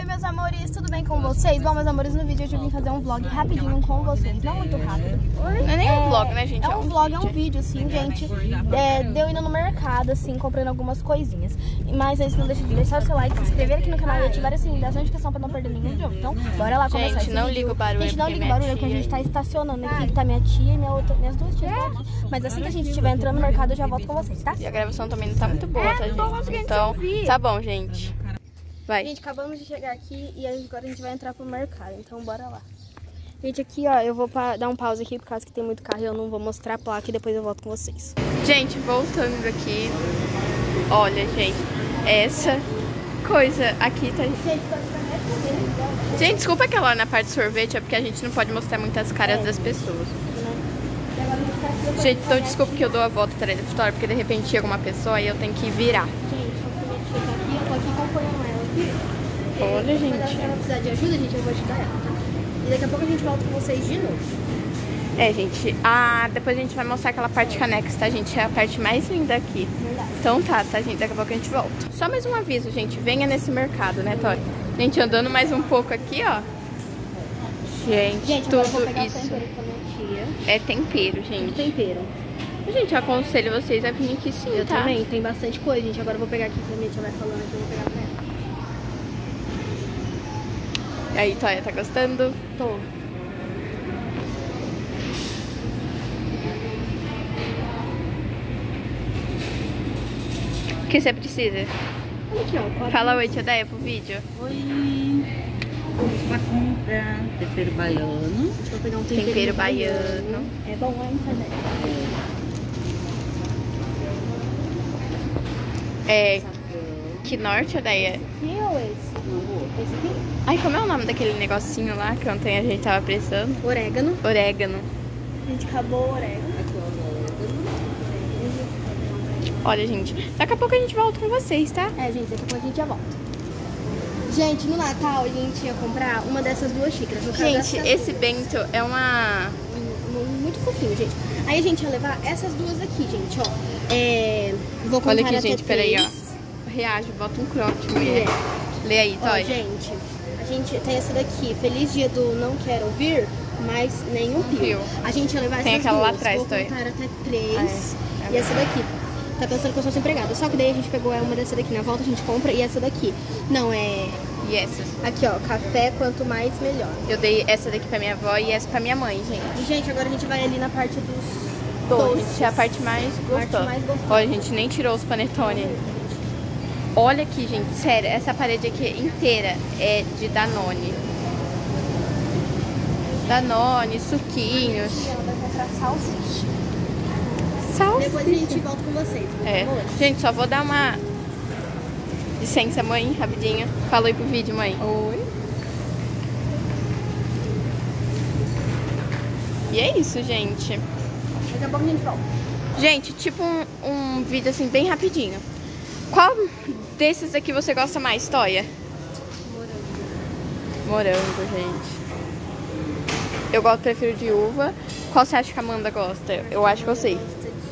meus amores, tudo bem com vocês? Bom, meus amores, no vídeo hoje eu vim fazer um vlog rapidinho com vocês, não muito rápido. Não é nem um vlog, né, gente? É um vlog, é um vídeo, sim, gente. Deu indo no mercado, assim, comprando algumas coisinhas. Mas aí, se não deixa de deixar o seu like, se inscrever aqui no canal e ativar esse sininho das notificações pra não perder nenhum vídeo. Então, bora lá começar esse vídeo. Não liga o barulho. Gente, não liga o barulho, porque a gente tá estacionando aqui, que tá minha tia e minhas duas tias estão aqui. Mas assim que a gente estiver entrando no mercado, eu já volto com vocês, tá? E a gravação também não tá muito boa, tá, gente? Então, tá bom, gente. Vai. Gente, acabamos de chegar aqui e agora a gente vai entrar pro mercado, então bora lá. Gente, aqui ó, eu vou dar um pause aqui por causa que tem muito carro e eu não vou mostrar a placa e depois eu volto com vocês. Gente, voltando aqui, olha, gente, essa coisa aqui tá... Gente, desculpa que lá na parte de sorvete é porque a gente não pode mostrar muitas caras das pessoas. Gente, então desculpa que eu dou a volta trajetória, porque de repente chega uma pessoa e eu tenho que virar. Gente, eu tô aqui acompanhando ela aqui. Olha, gente. Se ela precisar de ajuda, gente, eu vou ajudar ela, tá? E daqui a pouco a gente volta com vocês de novo. É, gente, depois a gente vai mostrar aquela parte canecas, tá, gente? É a parte mais linda aqui. Verdade. Então tá, gente? Daqui a pouco a gente volta. Só mais um aviso, gente. Venha nesse mercado, né, Tori? Gente, andando mais um pouco aqui, ó. Gente, agora eu vou tudo pegar isso tempero com a minha tia. é tempero, gente. Tempero. Gente, eu aconselho vocês a vir aqui sim, Eu tá? também, tem bastante coisa, gente. Agora eu vou pegar aqui que a minha tia vai falando aqui, eu vou pegar pra ela. E aí, Toya, tá gostando? Tô. O que você precisa? Olha aqui, ó. Fala oi, tia Deia, pro vídeo. Oi, vamos pra compra, tempero baiano. Vou pegar um Tempero baiano. É bom, hein, Fadé? Que norte, Deia? Aqui ou esse? Esse aqui? Ai, como é o nome daquele negocinho lá que ontem a gente tava precisando? Orégano. Orégano. A gente acabou o orégano. Olha, gente, daqui a pouco a gente volta com vocês, tá? É, gente, daqui a pouco a gente já volta. Gente, no Natal a gente ia comprar uma dessas duas xícaras. No caso, Gente, esse bento é uma... muito fofinho, gente. Aí a gente ia levar essas duas aqui, gente, ó. Vou contar Olha aqui, até gente, peraí, 3. ó. Reage, bota um croque, mulher. Lê aí, Ó, Toya. gente, a gente tem essa daqui. Feliz dia do não quero ouvir, mas nenhum pio. A gente ia levar Tem essas aquela duas. lá atrás, Vou Toya. contar até 3. E essa daqui. Tá pensando que eu sou desempregada. Só que daí a gente pegou uma dessa daqui. Na volta a gente compra e essa daqui. Não, E essas? Aqui, ó. Café, quanto mais, melhor. Eu dei essa daqui pra minha avó e essa pra minha mãe, gente. E, gente, agora a gente vai ali na parte dos Doces. Gente, é a parte mais gostosa. Olha, a gente nem tirou os panetone. Olha aqui, gente, sério, essa parede aqui inteira é de Danone. Danone, suquinhos. E ela vai comprar salsicha. Salsicha. Depois a gente volta com vocês. Amor. Gente, só vou dar uma licença, mãe, rapidinho. Fala aí pro vídeo, mãe. Oi. E é isso, gente. Daqui a pouco a gente volta. Gente, tipo um vídeo assim, bem rapidinho. Qual desses aqui você gosta mais, Toya? Morango, gente. Eu prefiro de uva. Qual você acha que a Amanda gosta? Eu acho que eu sei.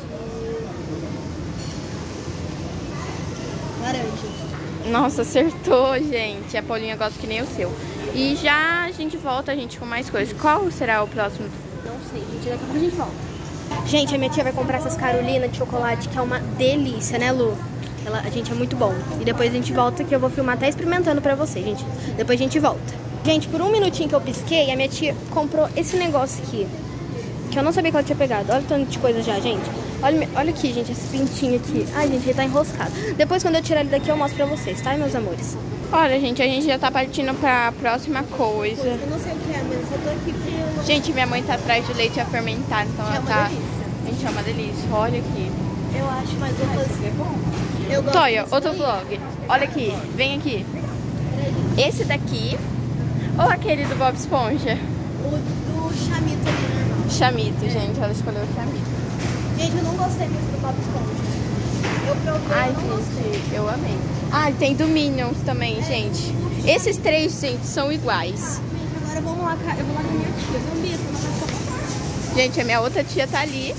Laranja. Nossa, acertou, gente. A Paulinha gosta que nem o seu. E já a gente volta, gente, com mais coisas. Qual será o próximo? Não sei, gente. Daqui a pouco a gente volta. Gente, a minha tia vai comprar essas Carolina de chocolate, que é uma delícia, né, Lu? A gente, é muito bom. E depois a gente volta, que eu vou filmar até experimentando pra vocês, gente. Depois a gente volta. Gente, por um minutinho que eu pisquei, a minha tia comprou esse negócio aqui. Que eu não sabia que ela tinha pegado. Olha o tanto de coisa já, gente. Olha aqui, gente, esse pintinho aqui. Ai, gente, ele tá enroscado. Depois, quando eu tirar ele daqui, eu mostro pra vocês, tá, meus amores? Olha, gente, a gente já tá partindo pra próxima coisa. Eu não sei o que é, mas eu tô aqui porque... Gente, minha mãe tá atrás de leite a fermentar, então ela tá... Gente, é uma delícia. Olha aqui. Eu acho, mas vou fazer. Eu gosto Toya, outro vlog. Olha aqui, vem aqui. Esse daqui ou aquele do Bob Esponja? O do chamito ali, normal. Chamito, gente. Ela escolheu o chamito. Gente, eu não gostei muito do Bob Esponja. Eu provei, Ai, eu não gostei. gente, eu amei. Ah, tem do Minions também, gente. Esses três, gente, são iguais. Gente, agora vamos lá, eu vou lá com a minha tia. Vamos ver, gente, a minha outra tia tá ali.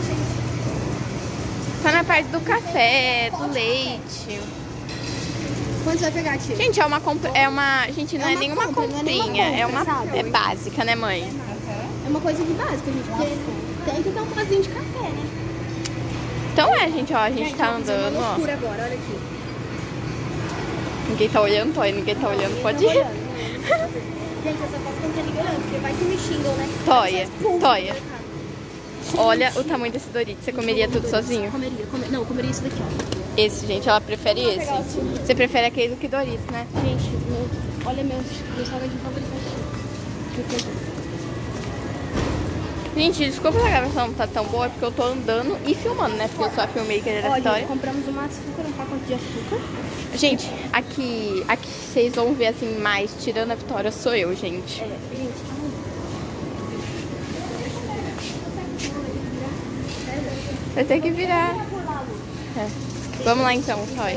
Tá na parte do café, do leite. Quanto você vai pegar, tia? Gente, gente, não é nenhuma comprinha, é uma é básica, né, mãe? É uma coisa de básica, gente, porque tem que ter um pozinho de café, né? Então gente, ó, a gente tá andando, ó. Ó. Agora, olha aqui. Ninguém tá olhando, Toy, ninguém tá olhando, pode ir. Gente, essa foto não tem ninguém olhando, porque vai que me xingam, né? Toia. Olha o tamanho desse Doritos, você comeria tudo sozinho? Não, comeria isso daqui, ó. Esse, gente, ela prefere esse. Você prefere aquele do que Doritos, né? Gente, olha meu salgadinho favorito aqui. Gente, desculpa se a gravação não tá tão boa, é porque eu tô andando e filmando, né? Porque eu sou a filmmaker da história. Compramos um açúcar, um pacote de açúcar. Gente, aqui vocês vão ver assim mais, tirando a Vitória, sou eu, gente. Eu tenho que virar. Vamos lá então, Toy.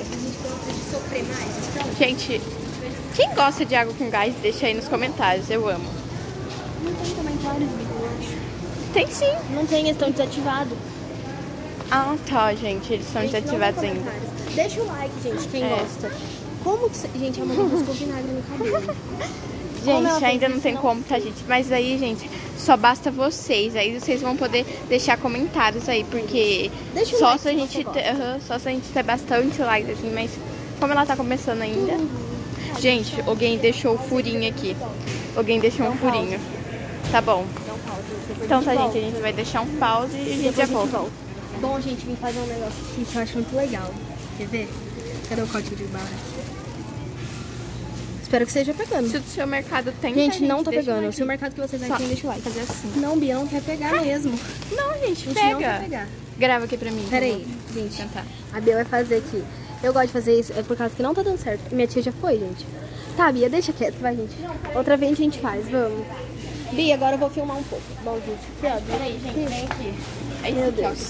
Gente, quem gosta de água com gás, deixa aí nos comentários, eu amo. Não tem comentários, eu acho. Tem sim. Não tem, eles estão desativados. Ah, tá, gente, eles estão desativados ainda. Deixa o like, gente, quem gosta. Como que... Gente, a mamãe buscou vinagre no cabelo. Gente, ainda não tem como, tá, gente? Mas aí, gente, só basta vocês. Aí vocês vão poder deixar comentários aí, porque só se a gente ter bastante likes, assim, mas como ela tá começando ainda. Gente, alguém deixou o furinho aqui. Alguém deixou um furinho. Tá bom. Então tá, gente, a gente vai deixar um pause e a gente já volta. Bom, gente, vim fazer um negócio aqui que eu acho muito legal. Quer ver? Cadê o código de barra? Espero que esteja pegando. Se o seu mercado tem, gente, não tá pegando. Se o mercado que vocês têm, deixa o like. Fazer assim. Não, Bia, não quer pegar mesmo. Não, gente, a gente pega. não quer pegar. Grava aqui pra mim. Peraí, gente. Tentar. A Bia vai fazer aqui. Eu gosto de fazer isso, é por causa que não tá dando certo. Minha tia já foi, gente. Tá, Bia, deixa quieto, vai, gente. Outra vez a gente faz, vamos. Bia, agora eu vou filmar um pouco. Bom, gente. Aqui, ó. Peraí, gente, vem aqui. Meu Deus.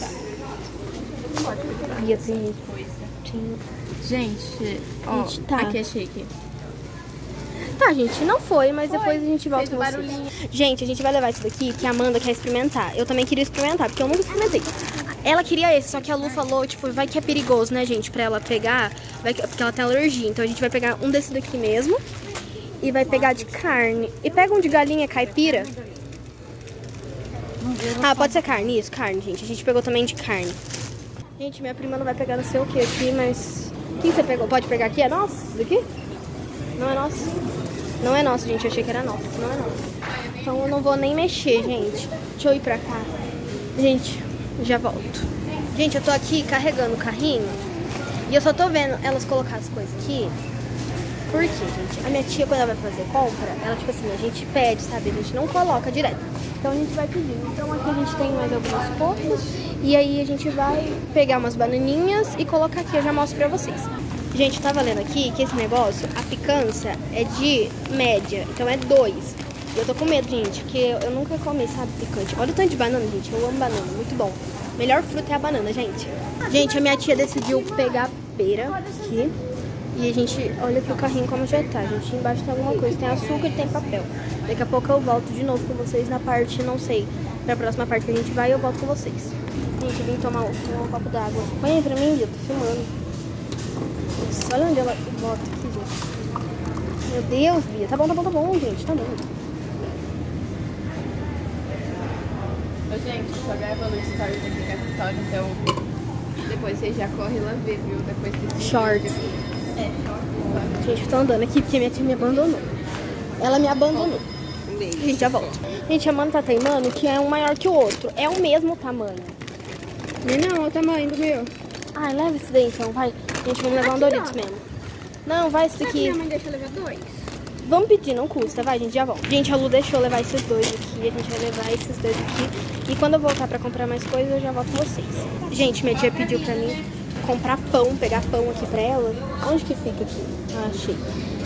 Bia, tem coisa. Gente, ó, tá. Aqui é shake. Tá, gente, não foi, mas depois a gente volta com vocês. Gente, a gente vai levar isso daqui, que a Amanda quer experimentar. Eu também queria experimentar, porque eu nunca experimentei. Ela queria esse, só que a Lu falou, tipo, vai que é perigoso, né, gente, pra ela pegar, porque ela tem alergia. Então a gente vai pegar um desse daqui mesmo e vai pegar de carne. E pega um de galinha caipira. Ah, pode ser carne, isso, carne, gente. A gente pegou também de carne. Gente, minha prima não vai pegar não sei o que aqui, mas... O que você pegou? Pode pegar aqui? É nosso? Isso daqui? Não é nosso? Não é nosso, gente. Eu achei que era nosso. Não é nosso. Então eu não vou nem mexer, gente. Deixa eu ir pra cá. Gente, já volto. Gente, eu tô aqui carregando o carrinho. E eu só tô vendo elas colocar as coisas aqui. Por quê, gente? A minha tia, quando ela vai fazer compra, ela, tipo assim, a gente pede, sabe? A gente não coloca direto. Então a gente vai pedindo. Então aqui a gente tem mais algumas coisas. E aí a gente vai pegar umas bananinhas e colocar aqui. Eu já mostro pra vocês. Gente, eu tava lendo aqui que esse negócio, a picância é de média. Então é 2. E eu tô com medo, gente, porque eu nunca comi, sabe, picante. Olha o tanto de banana, gente. Eu amo banana, muito bom. Melhor fruta é a banana, gente. Gente, a minha tia decidiu pegar pera aqui. E a gente, olha aqui o carrinho como já tá, gente. Embaixo tem alguma coisa, tem açúcar e tem papel. Daqui a pouco eu volto de novo com vocês na parte, não sei, pra próxima parte que a gente vai, eu volto com vocês. Gente, eu vim tomar um copo d'água. Põe aí pra mim, eu tô filmando. Nossa, olha onde ela bota aqui, gente. Meu Deus, Bia. Tá bom, gente, tá bom. Ô, gente, só gravando stories aqui com a Vitória, então depois vocês já correm lá ver, viu? Depois desse shorts. Gente, eu tô andando aqui porque minha tia me abandonou. Ela me abandonou. A gente já volta. Gente, a Amanda tá teimando que é um maior que o outro. É o mesmo tamanho. Não, é o tamanho do meu. Ah, leva esse daí então, vai. Gente, vamos levar um Doritos mesmo. Não, vai esse daqui. Minha mãe deixa eu levar 2? Vamos pedir, não custa, vai, a gente já volta. Gente, a Lu deixou levar esses 2 aqui, a gente vai levar esses 2 aqui. E quando eu voltar pra comprar mais coisas, eu já volto com vocês. Gente, minha tia pediu pra mim comprar pão, pegar pão aqui pra ela. Onde que fica aqui? Ah, achei.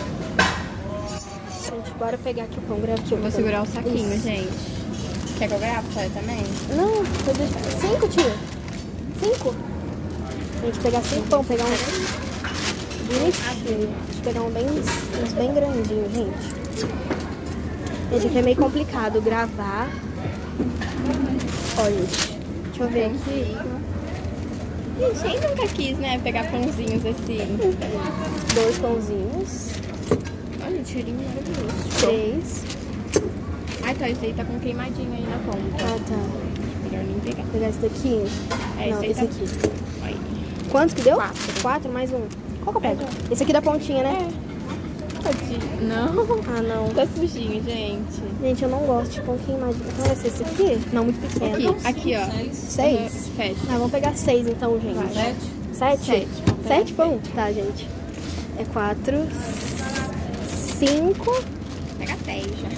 Gente, bora pegar aqui o pão, grava aqui o pão. Vou segurar o saquinho, gente. Quer que eu grave também? Não, vou deixar. 5, tia? 5? A gente pegar 5 pão, pegar uns... bonitinho. Deixa eu pegar uns bem grandinhos, gente. Gente, aqui é meio complicado gravar. Ó, gente. Deixa eu ver aqui. Gente, quem nunca quis, né, pegar pãozinhos assim? 2 pãozinhos. Olha, o cheirinho maravilhoso. 3. Ai, tá, esse aí tá com queimadinho aí na ponta. Ah, tá. Melhor nem pegar. Vou pegar esse daqui? É, Não, esse tá... aqui. Aí. Quantos que deu? 4. 4 mais um. Qual que eu pego? Esse aqui da pontinha, né? Pode. Não. Ah, não. Tá sujinho, gente. Gente, eu não gosto de pão queimadinho. Então vai ser esse aqui? Não, muito pequeno. Aqui, ó. 6? Fecha. Ah, vamos pegar 6 então, gente. 7? 7 pão? Tá, gente. É 4, 5. Pega 10 já.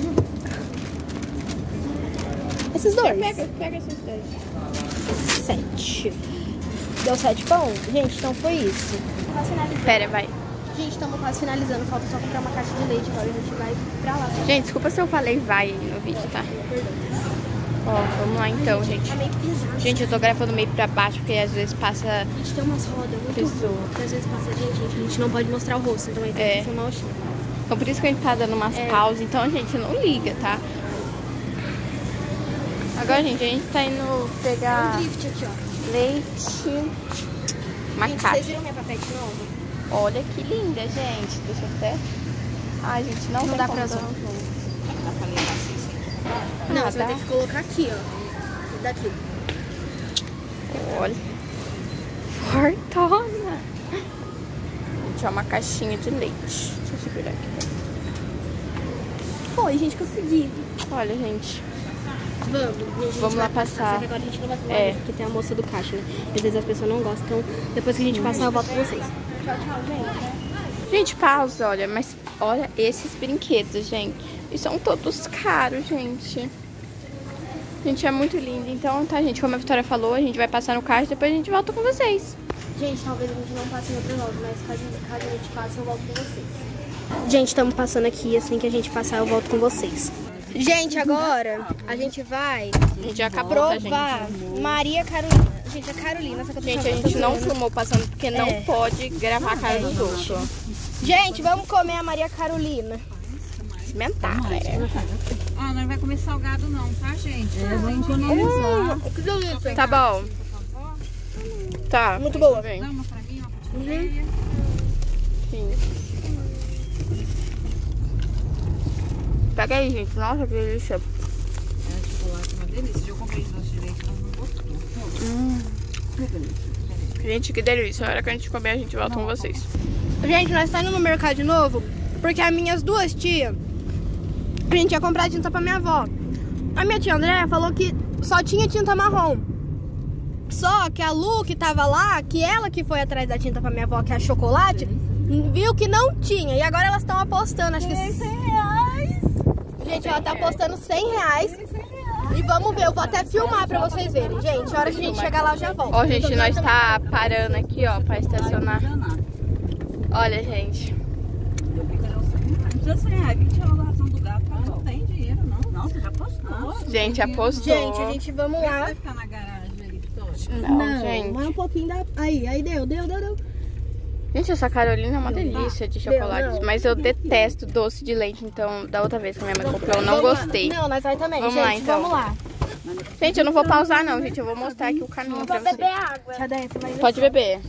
Esses dois? Pega esses dois. 7. Deu 7 pão? Gente, então foi isso. Pera, vai. Gente, estamos quase finalizando. Falta só comprar uma caixa de leite. Agora a gente vai pra lá. Gente, desculpa se eu falei vai no vídeo, tá? Ó, vamos lá então, gente. Tá meio pesado. Gente, eu tô gravando meio pra baixo, porque às vezes passa... A gente tem umas rodas muito pessoa. ruins. Às vezes passa gente, a gente não pode mostrar o rosto. Então vai ter que filmar o chão. Então por isso que a gente tá dando umas pausas. Então, gente, não liga, tá? Agora, gente, a gente tá indo pegar Drift aqui, ó. leite. Uma Gente, caixa. vocês viram minha papete nova? Olha que linda, gente. Deixa eu até... Ai, gente, não Não tem dá como pra dar zoar. um zoom. Não, Ah, você tá. vai ter que colocar aqui, ó. Daqui. Olha. Fortona. Gente, é uma caixinha de leite. Deixa eu segurar aqui. Foi, gente, consegui. Olha, gente. Vamos, gente, a gente Vamos lá vai passar. Só que agora a gente não vai filmar É. porque tem a moça do caixa, né? Às vezes as pessoas não gostam. Então, depois que a gente passar, eu volto com vocês. Tchau, tchau, gente. Gente, pausa, olha. Mas olha esses brinquedos, gente. E são todos caros, gente. Gente, é muito lindo. Então, tá, gente, como a Vitória falou, a gente vai passar no caixa e depois a gente volta com vocês. Gente, talvez a gente não passe em outro loja, mas caso a gente passe, eu volto com vocês. Gente, estamos passando aqui. Assim que a gente passar, eu volto com vocês. Gente, agora a gente vai A gente já acabou, tá, gente? provar Maria Carolina. Gente, a Carolina, só que eu tô Gente, a chamando gente não Carolina. filmou passando porque não pode gravar a cara dos outros. Gente, vamos comer a Maria Carolina. Experimentar, né? Ah, não vai comer salgado não, tá, gente? Vamos economizar. Que delícia. Tá bom. Tá. Muito boa. Vem. Dá uma pra mim, uma pra ti. Sim. Pega aí, gente. Nossa, que delícia. É, chocolate, uma delícia. Eu comprei de doce de leite, ela não gostou. Que delícia. Gente, que delícia. A hora que a gente comer, a gente volta com vocês. Gente, nós estamos indo no mercado de novo porque as minhas duas tias, a gente ia comprar tinta pra minha avó. A minha tia Andréia falou que só tinha tinta marrom. Só que a Lu, que tava lá, que ela que foi atrás da tinta pra minha avó, que é a chocolate, viu que não tinha. E agora elas estão apostando, acho que... 100 reais. Gente, ela tá apostando 100 reais. E vamos ver, eu vou até filmar pra vocês verem. Gente, a hora que a gente chegar lá, eu já volto. Ó, gente, nós tá parando aqui, ó, pra estacionar. Olha, gente. Não precisa 100 reais, 20 reais da ração do gato, mas não tem dinheiro, não. Não, você já postou. Gente, apostou. Gente, a gente, vamos lá. Vai ficar na garagem aí, Vitória? Não, gente. mais um pouquinho da... Aí, deu. Gente, essa Carolina é uma delícia de chocolate. não. Mas eu detesto doce de leite, então da outra vez que a minha mãe comprou, eu não Vamos lá. gostei. Não, nós vai também. Vamos gente, lá, então. vamos lá. Gente, eu não vou pausar, não, gente. Eu vou mostrar aqui o caminho pra vocês. Tia Déia, você vai ver. Pode beber.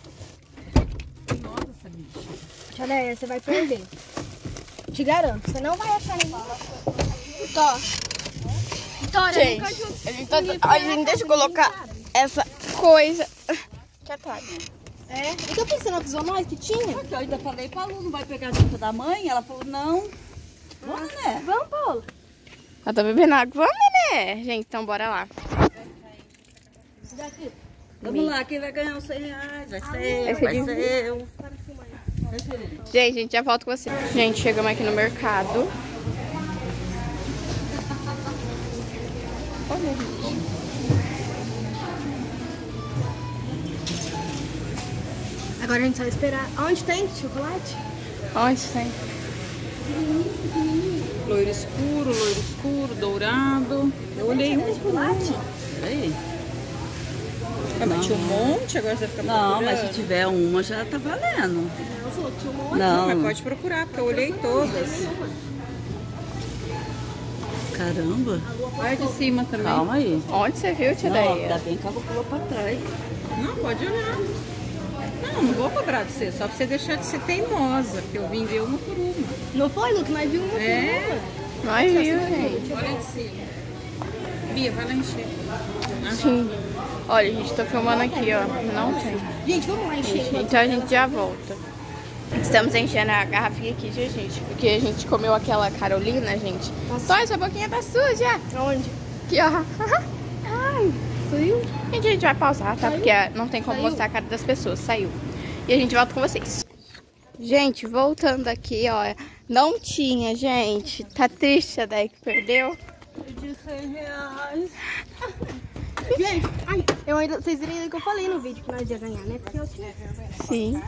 Tia Déia, você vai perder. Te garanto, você não vai achar ninguém. Tó. Vitória, Gente, a gente deixa eu colocar essa coisa aqui atrás. É? E que eu pensei, não avisou nós que tinha? Eu ainda falei pra Lu, não vai pegar a tinta da mãe? Ela falou, não. Vamos, né? Vamos, Paulo. Ela tá bebendo água, né? Gente, então bora lá. Vamos lá, quem vai ganhar os 100 reais? Vai ser Vai eu, ser vai ser eu. Gente, a gente já volta com você. Gente, chegamos aqui no mercado. Olha, gente. Agora a gente só vai esperar. Onde tem chocolate? Onde tem? Loiro escuro, dourado. Eu olhei um chocolate. Peraí. É, mas tinha um monte, agora você vai ficar procurando. Não, mas se tiver uma já tá valendo. Ela falou que tinha um monte. Não, mas pode procurar, porque eu olhei todas. Caramba. Vai de cima também. Calma aí. Onde você viu, tia Não, Déia? ainda bem que ela pulou pra trás. Não, pode olhar. Não vou cobrar de você, só pra você deixar de ser teimosa, porque eu vim ver uma por uma. Não foi, Luke? Nós vimos uma por uma. Nós vimos, gente. Olha em cima. Bia, vai lá encher. Sim. Olha, gente, tô filmando aqui, ó. Não tem. Gente, vamos lá encher. Então a gente já volta. Estamos enchendo a garrafinha aqui, gente, porque a gente comeu aquela Carolina, gente. Só essa boquinha tá suja. Onde? Aqui, ó. Ai, saiu. Gente, a gente vai pausar, tá? Porque não tem como mostrar a cara das pessoas. Saiu. E a gente volta com vocês. Gente, voltando aqui, ó. Não tinha, gente. Tá triste a Day que perdeu. De 100 reais. Gente, ai, vocês viram que eu falei no vídeo que nós ia ganhar, né? Porque eu tinha. Sim.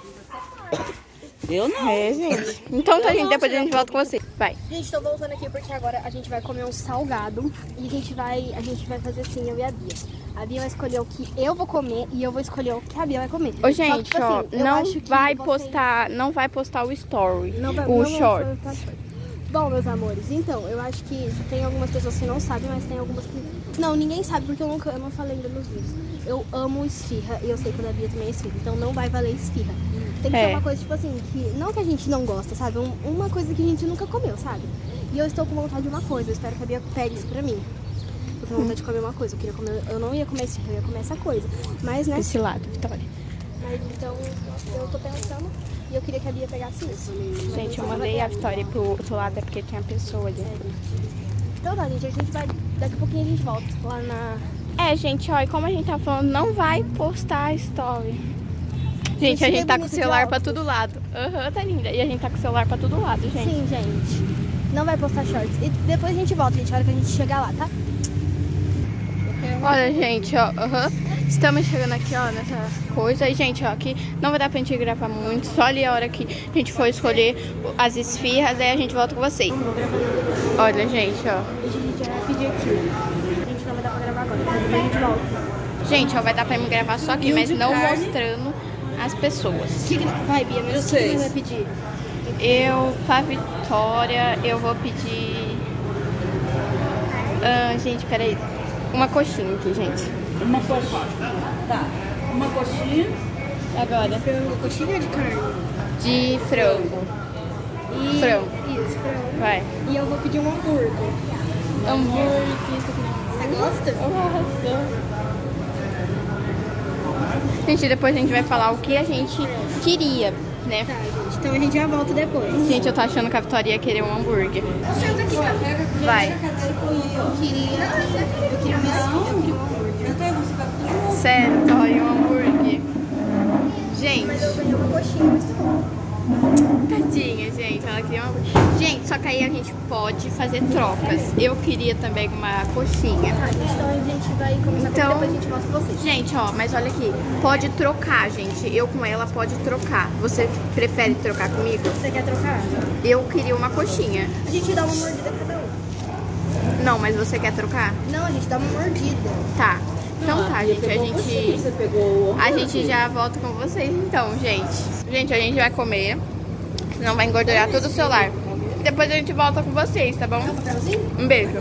Eu não. É, gente. Então tá, gente, depois a gente volta com vocês. Vai. Gente, tô voltando aqui porque agora a gente vai comer um salgado. E a gente vai fazer assim, eu e a Bia. A Bia vai escolher o que eu vou comer e eu vou escolher o que a Bia vai comer. Ô, gente, só que, tipo, ó, assim, não vai postar o story, o short. Bom, meus amores, então, eu acho que tem algumas pessoas que não sabem, mas tem algumas que... Não, ninguém sabe porque eu não falei ainda nos vídeos. Eu amo esfirra e eu sei que a Bia também é esfirra, então não vai valer esfirra. Tem que ser uma coisa, tipo assim, que não que a gente não gosta, sabe? Uma coisa que a gente nunca comeu, sabe? E eu estou com vontade de uma coisa, eu espero que a Bia pegue isso pra mim. Eu tô com vontade de comer uma coisa, eu não ia comer esfirra, eu ia comer essa coisa. Mas, né? Desse lado, Vitória. Mas então, eu tô pensando e eu queria que a Bia pegasse isso. Gente, eu mandei a Vitória pro outro lado, é porque tinha pessoa ali. Então tá, gente, a gente vai, daqui a pouquinho a gente volta lá na... É, gente, ó, e como a gente tá falando, não vai postar a story. Gente, a gente tá com o celular pra todo lado. Tá linda. E a gente tá com o celular pra todo lado, gente. Sim, gente. Não vai postar shorts. E depois a gente volta, gente, a hora que a gente chegar lá, tá? Olha, gente, ó, estamos chegando aqui, ó, nessa coisa. E, gente, ó, aqui não vai dar pra gente gravar muito. Só ali a hora que a gente for escolher as esfirras, aí a gente volta com vocês. Olha, gente, ó. A gente vai pedir aqui. A gente não vai dar pra gravar agora, mas depois a gente volta. Gente, ó, vai dar pra mim gravar só aqui, mas não mostrando as pessoas. Vai, Bia, mas o que você vai pedir? Pra Vitória, eu vou pedir... gente, peraí. Uma coxinha aqui, gente. Uma coxinha. Tá. Uma coxinha. Agora. Frango, coxinha de carne? De frango. E... Frango. Isso, frango. Vai. E eu vou pedir um hambúrguer. Hambúrguer. Você gosta? Eu gosto. Gente, depois a gente vai falar o que a gente queria, né? Tá, gente. Então a gente já volta depois. Gente, eu tô achando que a Vitória ia querer um hambúrguer. Senta aqui, Vai. Eu queria um hambúrguer. Sério, Vitória, um hambúrguer. Gente. Mas eu queria uma coxinha, mas tá bom. Tadinha, gente. Ela queria uma... Gente, só que aí a gente pode fazer trocas. Eu queria também uma coxinha. Tá, então a gente vai começar então, depois a gente mostra pra vocês. Gente, ó, mas olha aqui. Pode trocar, gente. Eu com ela pode trocar. Você prefere trocar comigo? Você quer trocar? Eu queria uma coxinha. A gente dá uma mordida cada um. Não, mas você quer trocar? Não, a gente dá uma mordida. Tá. Então tá, gente. A gente já volta com vocês então, gente. Gente, a gente vai comer. Senão vai engordurar todo o celular. Depois a gente volta com vocês, tá bom? Um beijo.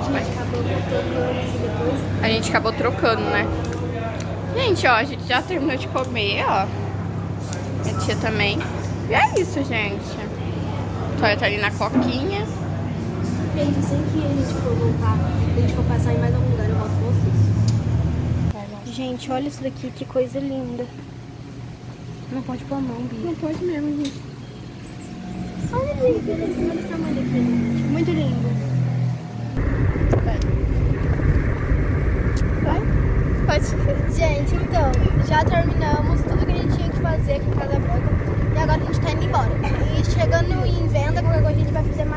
A gente acabou trocando, né? Gente, ó, a gente já terminou de comer, ó. Minha tia também. E é isso, gente. A Vitória tá ali na coquinha. Gente, sempre que a gente for voltar, a gente for passar em mais algum lugar, eu volto com vocês. Gente, olha isso daqui, que coisa linda. Não pode pôr a mão, Bia. Não pode mesmo, gente. Olha, gente, olha esse tamanho daqui. Muito lindo. Vai? Pode. Gente, então, já terminamos tudo que a gente tinha que fazer aqui em Casa Branca. E agora a gente tá indo embora. E chegando em venda, qualquer coisa a gente vai fazer mais.